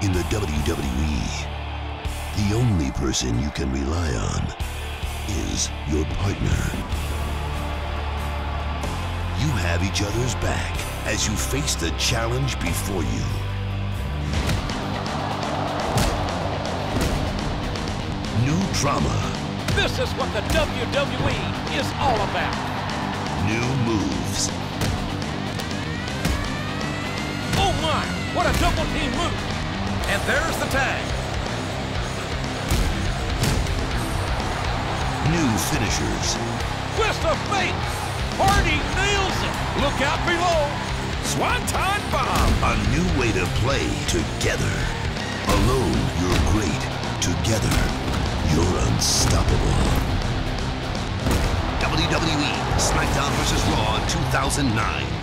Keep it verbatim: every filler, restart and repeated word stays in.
In the W W E, the only person you can rely on is your partner. You have each other's back as you face the challenge before you. New drama. This is what the W W E is all about. New moves. Oh my, what a double team move. And there's the tag. New finishers. Twist of fate. Hardy nails it. Look out below. Swanton bomb. A new way to play together. Alone, you're great. Together, you're unstoppable. W W E SmackDown versus. Raw two thousand nine.